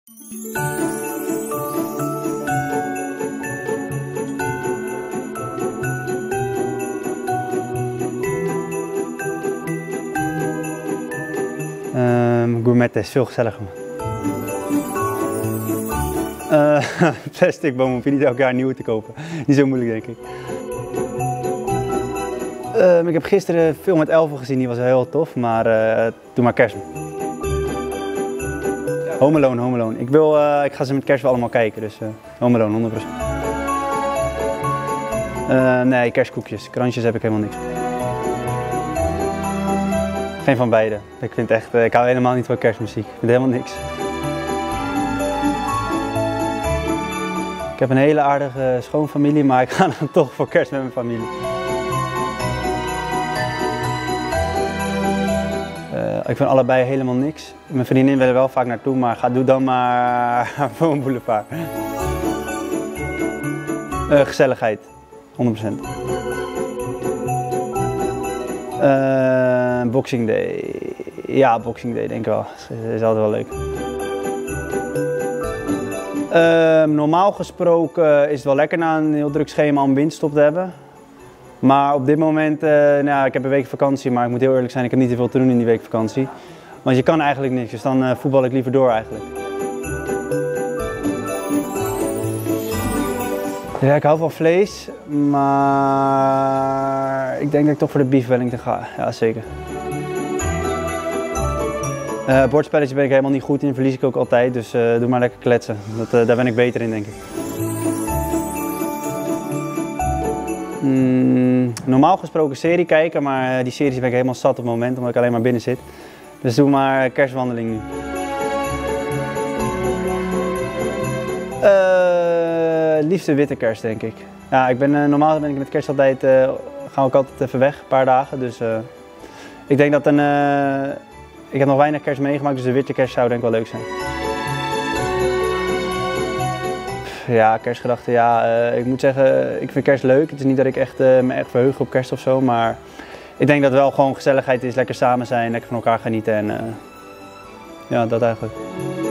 Gourmet is veel gezelliger. Plastic boom hoef je niet elk jaar een nieuwe te kopen. Niet zo moeilijk, denk ik. Ik heb gisteren film met Elven gezien, die was heel tof, maar doe maar Kerst. Home Alone. Ik ga ze met Kerst wel allemaal kijken, dus Home Alone, 100%. Nee, kerstkoekjes. Krantjes heb ik helemaal niks. Geen van beide. Ik hou helemaal niet van kerstmuziek. Ik vind helemaal niks. Ik heb een hele aardige schoonfamilie, maar ik ga dan toch voor Kerst met mijn familie. Ik vind allebei helemaal niks. Mijn vriendin wil er wel vaak naartoe, maar doe dan maar voor een boulevard. Gezelligheid, 100%. Boxing Day. Ja, Boxing Day denk ik wel. Dat is altijd wel leuk. Normaal gesproken is het wel lekker na een heel druk schema om winterstop te hebben. Maar op dit moment, ik heb een week vakantie, maar ik moet heel eerlijk zijn, ik heb niet te veel te doen in die week vakantie. Want je kan eigenlijk niks, dus dan voetbal ik liever door eigenlijk. Ja, ik hou van vlees, maar ik denk dat ik toch voor de beef Wellington ga. Ja, zeker. Bordspelletjes ben ik helemaal niet goed in, verlies ik ook altijd, dus doe maar lekker kletsen. Daar ben ik beter in, denk ik. Normaal gesproken serie kijken, maar die series ben ik helemaal zat op het moment, omdat ik alleen maar binnen zit. Dus doe maar kerstwandeling nu. Liefst de witte kerst, denk ik. Ja, normaal ben ik met kerst altijd, gaan we ook altijd even weg, een paar dagen. Dus ik denk dat ik heb nog weinig kerst meegemaakt, dus de witte kerst zou denk ik wel leuk zijn. Ja, kerstgedachten, ja. Ik moet zeggen, ik vind kerst leuk. Het is niet dat ik me echt verheug op kerst of zo, maar ik denk dat het wel gewoon gezelligheid is, lekker samen zijn, lekker van elkaar genieten en ja, dat eigenlijk.